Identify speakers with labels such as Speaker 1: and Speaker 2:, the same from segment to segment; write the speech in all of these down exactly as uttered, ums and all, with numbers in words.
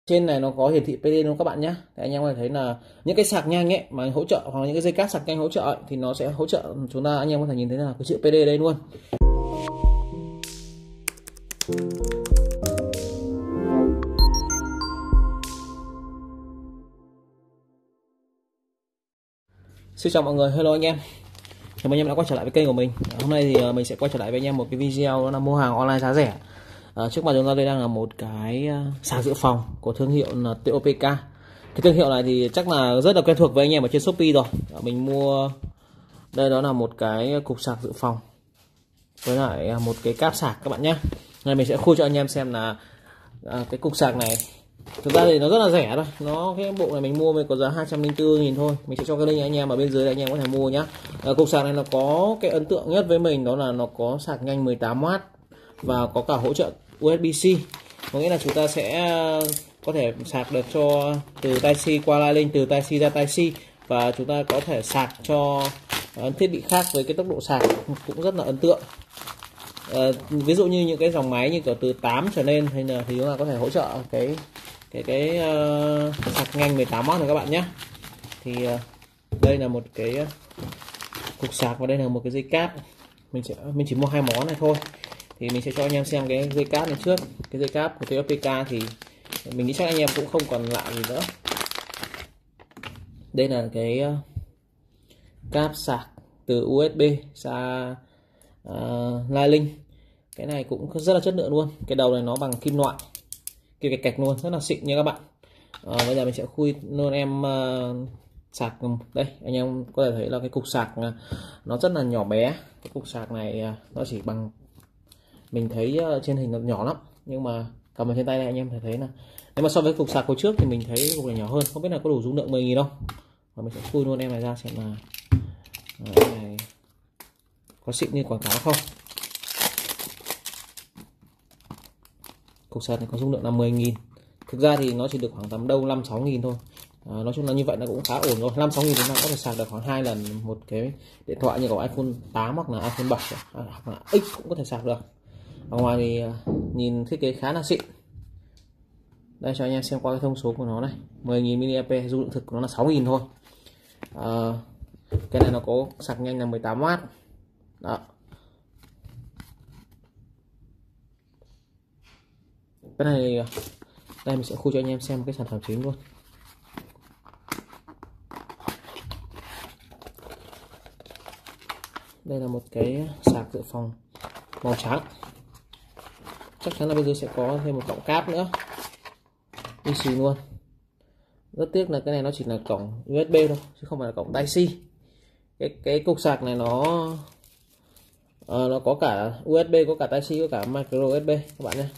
Speaker 1: Trên này nó có hiển thị pê đê luôn các bạn nhé. Thì anh em có thể thấy là những cái sạc nhanh ấy mà hỗ trợ, hoặc là những cái dây cáp sạc nhanh hỗ trợ ấy, thì nó sẽ hỗ trợ chúng ta, anh em có thể nhìn thấy là cái chữ pê đê đây luôn. Xin chào mọi người, hello anh em. Chào mừng anh em đã quay trở lại với kênh của mình. Hôm nay thì mình sẽ quay trở lại với anh em một cái video, đó là mua hàng online giá rẻ. À, trước mặt chúng ta đây đang là một cái sạc dự phòng của thương hiệu là tê o pê ca. Cái thương hiệu này thì chắc là rất là quen thuộc với anh em ở trên Shopee rồi. Mình mua đây, đó là một cái cục sạc dự phòng với lại một cái cáp sạc các bạn nhé. Này mình sẽ khui cho anh em xem là à, cái cục sạc này thực ra thì nó rất là rẻ thôi. Nó cái bộ này mình mua mới có giá hai trăm linh tư nghìn thôi. Mình sẽ cho cái link anh em ở bên dưới để anh em có thể mua nhá. À, cục sạc này nó có cái ấn tượng nhất với mình, đó là nó có sạc nhanh mười tám oát và có cả hỗ trợ u ét bê C. Có nghĩa là chúng ta sẽ có thể sạc được cho từ Type C qua Lightning, từ Type C ra Type C, và chúng ta có thể sạc cho uh, thiết bị khác với cái tốc độ sạc cũng rất là ấn tượng. Uh, ví dụ như những cái dòng máy như kiểu từ tám trở lên hay là thì chúng ta có thể hỗ trợ cái cái cái uh, sạc nhanh mười tám oát này các bạn nhé. Thì uh, đây là một cái uh, cục sạc và đây là một cái dây cáp. Mình sẽ mình chỉ mua hai món này thôi. Thì mình sẽ cho anh em xem cái dây cáp này trước. Cái dây cáp của tê o pê ca thì mình nghĩ chắc anh em cũng không còn lạ gì nữa. Đây là cái uh, cáp sạc từ u ét bê ra uh, Lightning. Cái này cũng rất là chất lượng luôn. Cái đầu này nó bằng kim loại, kiểu cái cạch luôn, rất là xịn nha các bạn. À, bây giờ mình sẽ khui luôn em uh, sạc. Đây anh em có thể thấy là cái cục sạc uh, nó rất là nhỏ bé. Cái cục sạc này uh, nó chỉ bằng, mình thấy uh, trên hình nó nhỏ lắm, nhưng mà cầm ở trên tay này anh em thể thấy là nếu mà so với cục sạc hồi trước thì mình thấy cục này nhỏ hơn. Không biết là có đủ dung lượng mười nghìn không. Và mình sẽ khui luôn em này ra xem là uh, em này có xịn như quảng cáo không. Cục sạc này có dung lượng là mười nghìn. Thực ra thì nó chỉ được khoảng tầm đâu năm sáu nghìn thôi. À, nói chung là như vậy là cũng khá ổn rồi. Năm sáu nghìn chúng ta có thể sạc được khoảng hai lần một cái điện thoại như của iPhone tám hoặc là iPhone bảy, hoặc là X cũng có thể sạc được. Ở ngoài thì nhìn thiết kế khá là xịn. Đây cho anh em xem qua cái thông số của nó này, mười nghìn mi-li-am-pe, dung lượng thực của nó là sáu nghìn thôi. À, cái này nó có sạc nhanh là mười tám oát. Đó. Cái này đây mình sẽ khui cho anh em xem cái sản phẩm chính luôn. Đây là một cái sạc dự phòng màu trắng. Chắc chắn là bên dưới sẽ có thêm một cọng cáp nữa, đi xì luôn. Rất tiếc là cái này nó chỉ là cổng u ét bê thôi chứ không phải là cổng Type C. Cái cái cục sạc này nó uh, nó có cả u ét bê, có cả Type C, có cả micro u ét bê các bạn nhé.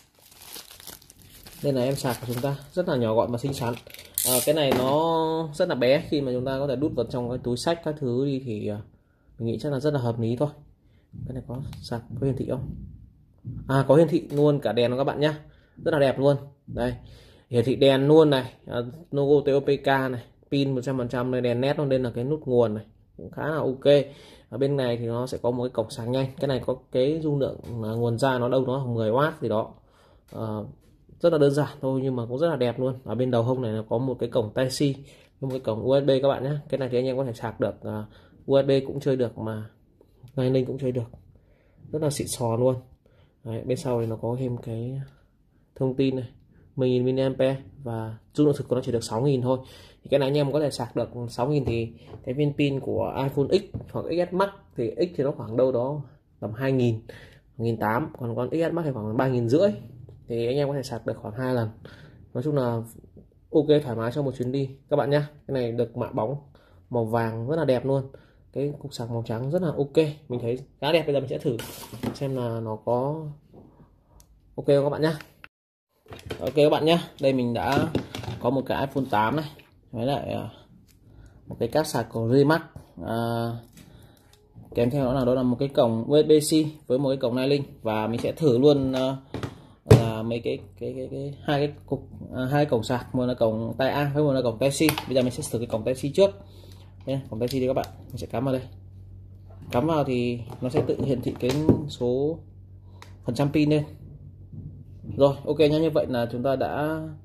Speaker 1: Đây là em sạc của chúng ta, rất là nhỏ gọn và xinh xắn. À, cái này nó rất là bé, khi mà chúng ta có thể đút vào trong cái túi sách các thứ đi thì uh, mình nghĩ chắc là rất là hợp lý thôi. Cái này có sạc, có hiển thị không? À, có hiển thị luôn cả đèn các bạn nhé, rất là đẹp luôn. Đây, hiển thị đèn luôn này, à, logo tê o pê ca này, pin một trăm phần trăm này, đèn led luôn. Đây là cái nút nguồn này, cũng khá là ok. Ở bên này thì nó sẽ có một cái cổng sạc nhanh. Cái này có cái dung lượng là nguồn ra nó đâu đó mười oát gì đó. À, rất là đơn giản thôi nhưng mà cũng rất là đẹp luôn. Ở bên đầu hông này nó có một cái cổng Type C, một cái cổng u ét bê các bạn nhé. Cái này thì anh em có thể sạc được uh, u ét bê cũng chơi được mà Lightning cũng chơi được, rất là xịn sò luôn. Đấy, bên sau thì nó có thêm cái thông tin này, mười nghìn mi-li-am-pe và dung lượng thực của nó chỉ được sáu nghìn thôi. Thì cái này anh em có thể sạc được sáu nghìn thì cái viên pin của iPhone X hoặc ích ét Max thì X thì nó khoảng đâu đó tầm hai nghìn, một nghìn tám trăm, còn con ích ét Max thì khoảng ba nghìn rưỡi. Thì anh em có thể sạc được khoảng hai lần. Nói chung là ok, thoải mái cho một chuyến đi các bạn nhé. Cái này được mạ bóng màu vàng rất là đẹp luôn. Cái cục sạc màu trắng rất là ok, mình thấy khá đẹp. Bây giờ mình sẽ thử xem là nó có ok không các bạn nhé. Ok các bạn nhé, đây mình đã có một cái iPhone tám này với lại một cái cáp sạc của Rimax, à, kèm theo đó là đó là một cái cổng u ét bê C với một cái cổng Lightning. Và mình sẽ thử luôn uh, là mấy cái cái cái, cái hai cái cục à, hai cổng sạc, một là cổng tai A với một là cổng tai C. Bây giờ mình sẽ thử cái cổng tai C trước. Đây, cổng tai C đi các bạn, mình sẽ cắm vào đây. Cắm vào thì nó sẽ tự hiển thị cái số phần trăm pin lên. Rồi, ok nhá, như vậy là chúng ta đã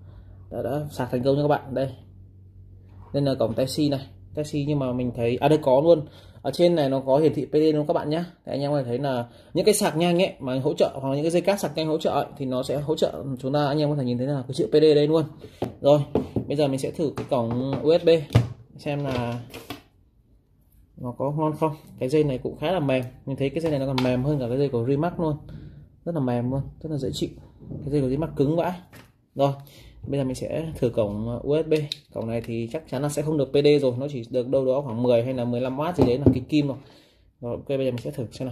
Speaker 1: đã, đã sạc thành công cho các bạn. Đây đây là cổng Type C này, Type C, nhưng mà mình thấy à đây có luôn ở trên này, nó có hiển thị pê đê luôn các bạn nhé. Anh em có thể thấy là những cái sạc nhanh ấy mà hỗ trợ, hoặc những cái dây cáp sạc nhanh hỗ trợ ấy, thì nó sẽ hỗ trợ chúng ta, anh em có thể nhìn thấy là cái chữ pê đê đây luôn. Rồi bây giờ mình sẽ thử cái cổng u ét bê xem là nó có ngon không. Cái dây này cũng khá là mềm, mình thấy cái dây này nó còn mềm hơn cả cái dây của Rimac luôn, rất là mềm luôn, rất là dễ chịu. Cái dây của Rimac cứng vãi. Rồi bây giờ mình sẽ thử cổng u ét bê. Cổng này thì chắc chắn là sẽ không được pê đê rồi, nó chỉ được đâu đó khoảng mười hay là mười lăm oát gì đấy là cái kim rồi. Rồi ok, bây giờ mình sẽ thử xem nào.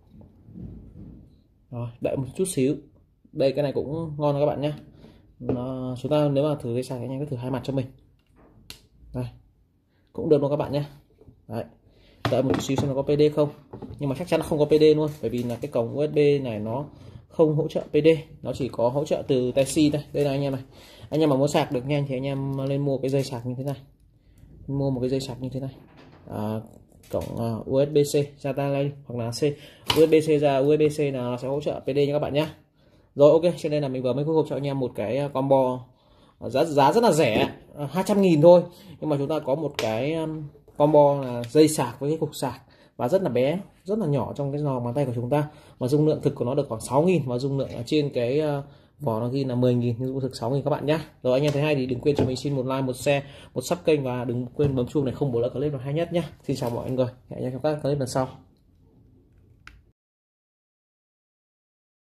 Speaker 1: Rồi đợi một chút xíu. Đây cái này cũng ngon các bạn nhé. Nó, chúng ta nếu mà thử dây sạc, anh em cứ thử hai mặt cho mình. Đây cũng được luôn các bạn nhé. Đấy, đợi một chút xíu xem nó có pê đê không, nhưng mà chắc chắn là không có pê đê luôn, bởi vì là cái cổng u ét bê này nó không hỗ trợ pê đê, nó chỉ có hỗ trợ từ Type C đây. Đây là anh em này, anh em mà muốn sạc được nhanh thì anh em lên mua cái dây sạc như thế này, mua một cái dây sạc như thế này, à, cổng uh, u ét bê-C ra ta đây, hoặc là C u ét bê-C ra u ét bê-C là nó sẽ hỗ trợ pê đê nha các bạn nhé. Rồi ok, cho nên là mình vừa mới khôi phục cho anh em một cái combo giá giá rất là rẻ, hai trăm nghìn thôi, nhưng mà chúng ta có một cái combo là dây sạc với cái cục sạc, và rất là bé, rất là nhỏ trong cái lòng bàn tay của chúng ta, mà dung lượng thực của nó được khoảng sáu nghìn, và dung lượng ở trên cái vỏ nó ghi là mười nghìn, nhưng dung thực sáu nghìn các bạn nhé. Rồi anh em thấy hay thì đừng quên cho mình xin một like, một share, một sub kênh, và đừng quên bấm chuông để không bỏ lỡ clip nào hay nhất nhé. Xin chào mọi người, hẹn gặp lại trong các clip lần sau.